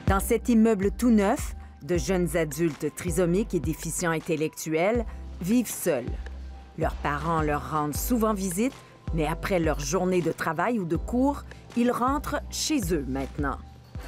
Dans cet immeuble tout neuf, de jeunes adultes trisomiques et déficients intellectuels vivent seuls. Leurs parents leur rendent souvent visite, mais après leur journée de travail ou de cours, ils rentrent chez eux maintenant.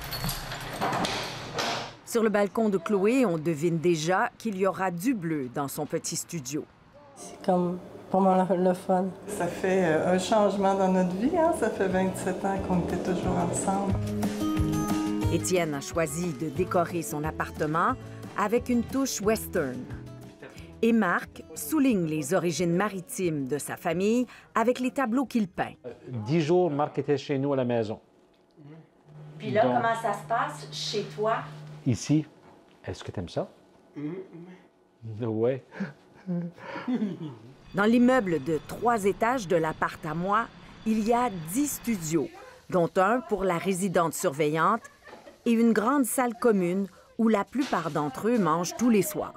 Sur le balcon de Chloé, on devine déjà qu'il y aura du bleu dans son petit studio. C'est comme vraiment le fun. Ça fait un changement dans notre vie, hein? Ça fait 27 ans qu'on était toujours ensemble. Étienne a choisi de décorer son appartement avec une touche western. Et Marc souligne les origines maritimes de sa famille avec les tableaux qu'il peint. 10 jours, Marc était chez nous à la maison. Puis là, comment ça se passe chez toi? Ici, est-ce que tu aimes ça? Oui. Dans l'immeuble de 3 étages de l'appart à moi, il y a 10 studios, dont un pour la résidente surveillante et une grande salle commune où la plupart d'entre eux mangent tous les soirs.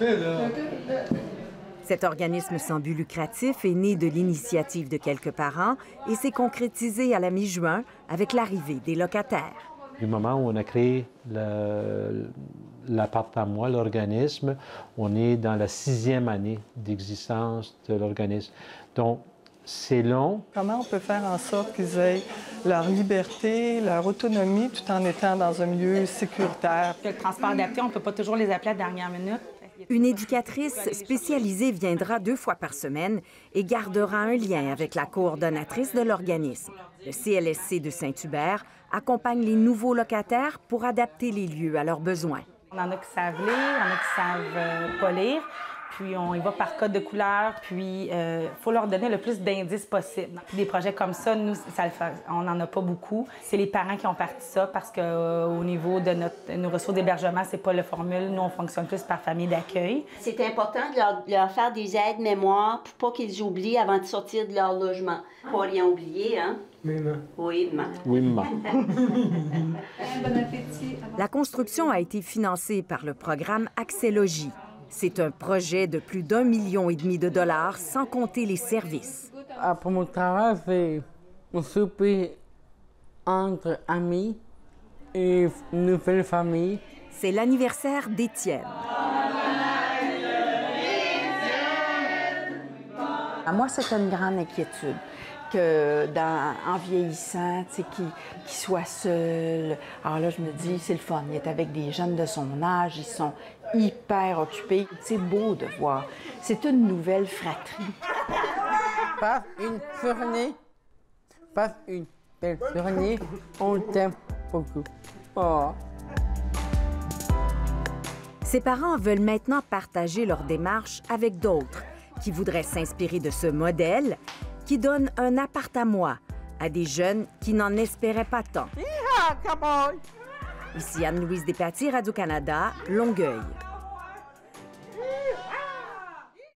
Cet organisme sans but lucratif est né de l'initiative de quelques parents et s'est concrétisé à la mi-juin avec l'arrivée des locataires. Du moment où on a créé l'appart à moi, l'organisme, on est dans la 6e année d'existence de l'organisme. Donc, c'est long. Comment on peut faire en sorte qu'ils aient leur liberté, leur autonomie, tout en étant dans un milieu sécuritaire? Le transport adapté, on ne peut pas toujours les appeler à la dernière minute. Une éducatrice spécialisée viendra 2 fois par semaine et gardera un lien avec la coordonnatrice de l'organisme. Le CLSC de Saint-Hubert accompagne les nouveaux locataires pour adapter les lieux à leurs besoins. On en a qui savent lire, on en a qui savent pas lire. Puis on y va par code de couleur, puis il faut leur donner le plus d'indices possible. Puis des projets comme ça, nous, on n'en a pas beaucoup. C'est les parents qui ont parti ça parce qu'au niveau de nos ressources d'hébergement, c'est pas la formule. Nous, on fonctionne plus par famille d'accueil. C'est important de leur faire des aides mémoire pour pas qu'ils oublient avant de sortir de leur logement. Pas rien oublier, hein? Oui, maman. Oui, maman. Oui, maman. Bon appétit. La construction a été financée par le programme Accès Logis. C'est un projet de plus d'1,5 million de dollars, sans compter les services. Après mon travail, c'est un souper entre amis et une nouvelle famille. C'est l'anniversaire d'Étienne. Moi, c'est une grande inquiétude que en vieillissant, tu sais, qu'il soit seul. Alors là, je me dis, c'est le fun. Il est avec des jeunes de son âge, ils sont hyper occupés. C'est beau de voir. C'est une nouvelle fratrie. Passe une journée, passe une belle journée, on t'aime beaucoup. Oh. Ses parents veulent maintenant partager leur démarche avec d'autres qui voudraient s'inspirer de ce modèle qui donne un appart à moi à des jeunes qui n'en espéraient pas tant. Ici Anne-Louise Despatie, Radio-Canada, Longueuil.